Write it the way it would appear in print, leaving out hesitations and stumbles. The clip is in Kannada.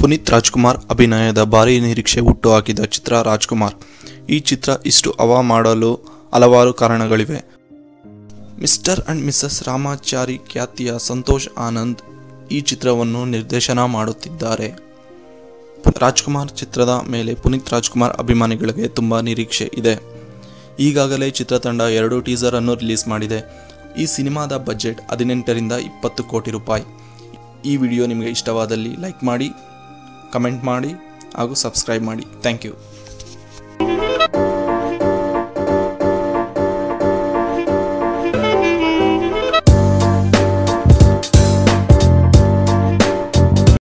ಪುನೀತ್ ರಾಜ್ಕುಮಾರ್ ಅಭಿನಯದ ಭಾರೀ ನಿರೀಕ್ಷೆ ಹುಟ್ಟುಹಾಕಿದ ಚಿತ್ರ ರಾಜ್ಕುಮಾರ್. ಈ ಚಿತ್ರ ಇಷ್ಟು ಹವಾ ಮಾಡಲು ಹಲವಾರು ಕಾರಣಗಳಿವೆ. ಮಿಸ್ಟರ್ ಅಂಡ್ ಮಿಸಸ್ ರಾಮಾಚಾರಿ ಖ್ಯಾತಿಯ ಸಂತೋಷ್ ಆನಂದ್ ಈ ಚಿತ್ರವನ್ನು ನಿರ್ದೇಶನ ಮಾಡುತ್ತಿದ್ದಾರೆ. ರಾಜ್ಕುಮಾರ್ ಚಿತ್ರದ ಮೇಲೆ ಪುನೀತ್ ರಾಜ್ಕುಮಾರ್ ಅಭಿಮಾನಿಗಳಿಗೆ ತುಂಬ ನಿರೀಕ್ಷೆ ಇದೆ. ಈಗಾಗಲೇ ಚಿತ್ರತಂಡ 2 ಟೀಸರ್ ಅನ್ನು ರಿಲೀಸ್ ಮಾಡಿದೆ. ಈ ಸಿನಿಮಾದ ಬಜೆಟ್ 18 ರಿಂದ 20 ಕೋಟಿ ರೂಪಾಯಿ. ಈ ವಿಡಿಯೋ ನಿಮಗೆ ಇಷ್ಟವಾದಲ್ಲಿ ಲೈಕ್ ಮಾಡಿ, ಕಮೆಂಟ್ ಮಾಡಿ ಹಾಗೂ ಸಬ್ಸ್ಕ್ರೈಬ್ ಮಾಡಿ. Thank you.